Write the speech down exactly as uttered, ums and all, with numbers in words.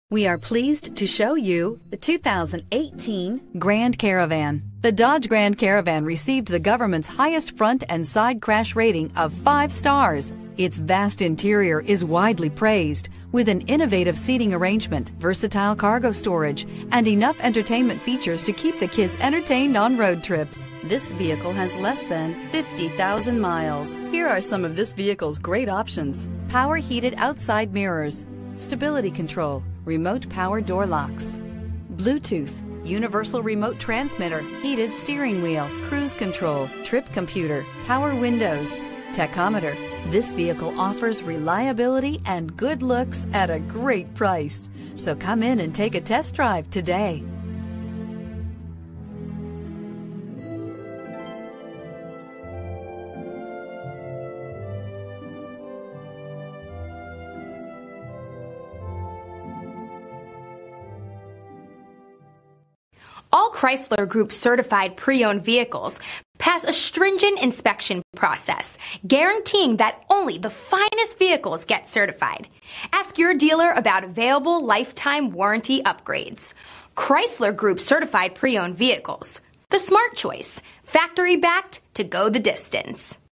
We are pleased to show you the two thousand eighteen Grand Caravan. The Dodge Grand Caravan received the government's highest front and side crash rating of five stars. Its vast interior is widely praised, with an innovative seating arrangement, versatile cargo storage, and enough entertainment features to keep the kids entertained on road trips. This vehicle has less than fifty thousand miles. Here are some of this vehicle's great options: power heated outside mirrors, stability control, remote power door locks, Bluetooth, universal remote transmitter, heated steering wheel, cruise control, trip computer, power windows, tachometer. This vehicle offers reliability and good looks at a great price. So come in and take a test drive today. All Chrysler Group certified pre-owned vehicles pass a stringent inspection process, guaranteeing that only the finest vehicles get certified. Ask your dealer about available lifetime warranty upgrades. Chrysler Group certified pre-owned vehicles, the smart choice, factory backed to go the distance.